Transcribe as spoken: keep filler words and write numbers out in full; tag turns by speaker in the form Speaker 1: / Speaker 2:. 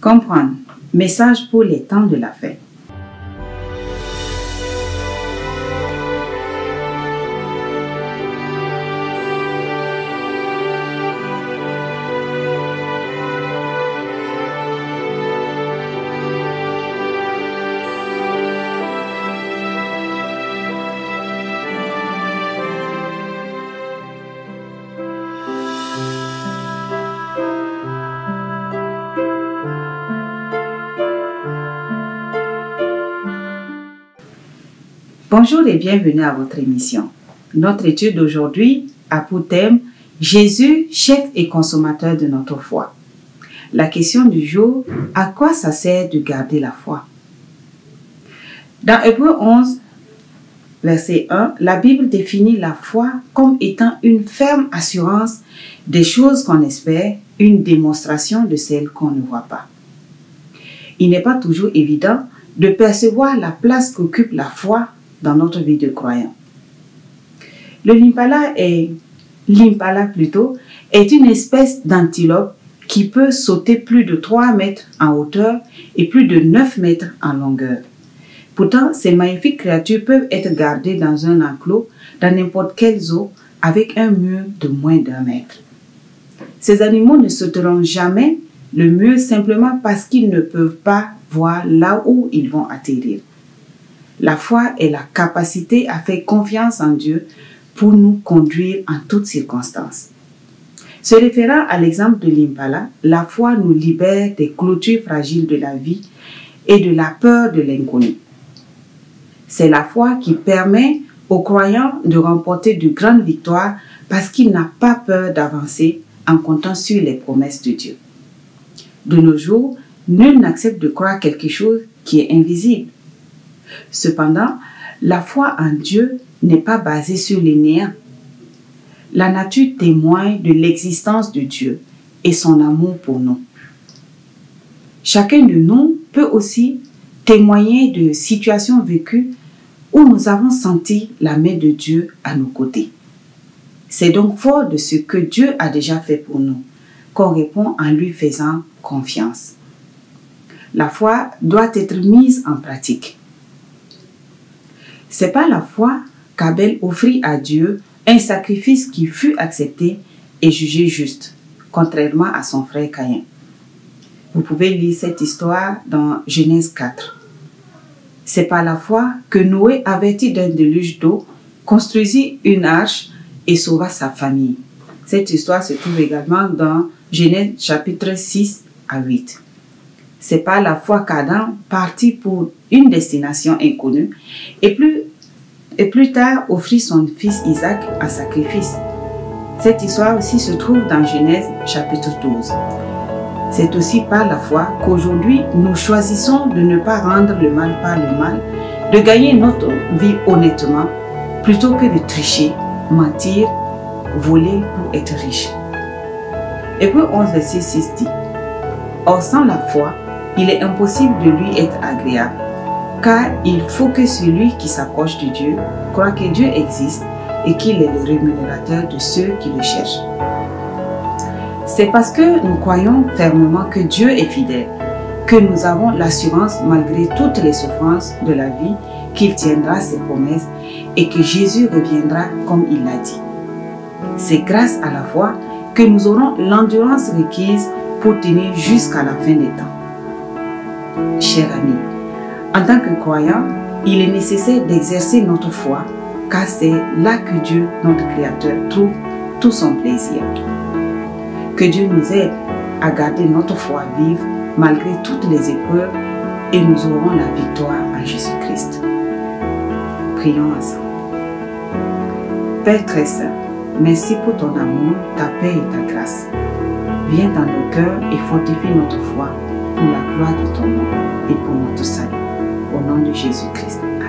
Speaker 1: Comprendre. Message pour les temps de la fête. Bonjour et bienvenue à votre émission. Notre étude d'aujourd'hui a pour thème Jésus, chef et consommateur de notre foi. La question du jour, à quoi ça sert de garder la foi? Dans Hébreux onze, verset un, la Bible définit la foi comme étant une ferme assurance des choses qu'on espère, une démonstration de celles qu'on ne voit pas. Il n'est pas toujours évident de percevoir la place qu'occupe la foi dans notre vie de croyant. Le limpala est, l'impala plutôt, est une espèce d'antilope qui peut sauter plus de trois mètres en hauteur et plus de neuf mètres en longueur. Pourtant, ces magnifiques créatures peuvent être gardées dans un enclos, dans n'importe quelle zoo, avec un mur de moins d'un mètre. Ces animaux ne sauteront jamais le mur simplement parce qu'ils ne peuvent pas voir là où ils vont atterrir. La foi est la capacité à faire confiance en Dieu pour nous conduire en toutes circonstances. Se référant à l'exemple de l'impala, la foi nous libère des clôtures fragiles de la vie et de la peur de l'inconnu. C'est la foi qui permet aux croyants de remporter de grandes victoires parce qu'il n'a pas peur d'avancer en comptant sur les promesses de Dieu. De nos jours, nul n'accepte de croire quelque chose qui est invisible. Cependant, la foi en Dieu n'est pas basée sur les néants. La nature témoigne de l'existence de Dieu et son amour pour nous. Chacun de nous peut aussi témoigner de situations vécues où nous avons senti la main de Dieu à nos côtés. C'est donc fort de ce que Dieu a déjà fait pour nous qu'on répond en lui faisant confiance. La foi doit être mise en pratique. C'est par la foi qu'Abel offrit à Dieu un sacrifice qui fut accepté et jugé juste, contrairement à son frère Caïn. Vous pouvez lire cette histoire dans Genèse quatre. C'est par la foi que Noé, averti d'un déluge d'eau, construisit une arche et sauva sa famille. Cette histoire se trouve également dans Genèse chapitre six à huit. C'est par la foi qu'Adam partit pour une destination inconnue et plus, et plus tard offrit son fils Isaac en sacrifice. Cette histoire aussi se trouve dans Genèse chapitre douze. C'est aussi par la foi qu'aujourd'hui nous choisissons de ne pas rendre le mal par le mal, de gagner notre vie honnêtement plutôt que de tricher, mentir, voler pour être riche. Hébreux onze, verset six dit: Or sans la foi, il est impossible de lui être agréable, car il faut que celui qui s'approche de Dieu croit que Dieu existe et qu'il est le rémunérateur de ceux qui le cherchent. C'est parce que nous croyons fermement que Dieu est fidèle, que nous avons l'assurance, malgré toutes les souffrances de la vie, qu'il tiendra ses promesses et que Jésus reviendra comme il l'a dit. C'est grâce à la foi que nous aurons l'endurance requise pour tenir jusqu'à la fin des temps. Chers amis, en tant que croyants, il est nécessaire d'exercer notre foi, car c'est là que Dieu, notre Créateur, trouve tout son plaisir. Que Dieu nous aide à garder notre foi vive malgré toutes les épreuves et nous aurons la victoire en Jésus-Christ. Prions ensemble. Père très saint, merci pour ton amour, ta paix et ta grâce. Viens dans nos cœurs et fortifie notre foi pour la gloire de ton nom et pour notre salut. Au nom de Jésus-Christ.